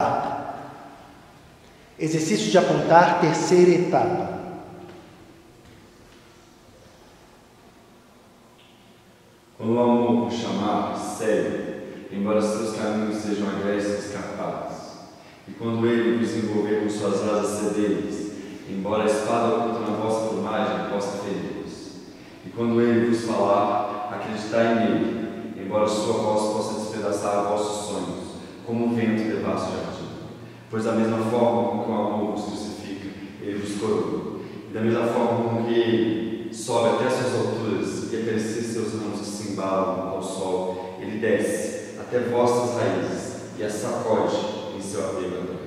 Exercício de apontar, terceira etapa. Quando o amor o chamar, segue, embora seus caminhos sejam agressos e escarpados. E quando ele vos envolver com suas asas cedeiras, embora a espada oculta na vossa plumagem possa ferir-vos. E quando ele vos falar, acreditai nele, embora sua voz possa despedaçar vossos sonhos, como o vento devassa o jardim. Pois da mesma forma com que o amor vos crucifica, ele vos coroa. E da mesma forma com que ele sobe até as suas alturas e acresce seus ramos que se embalam ao sol, ele desce até vossas raízes e as sacode em seu apego.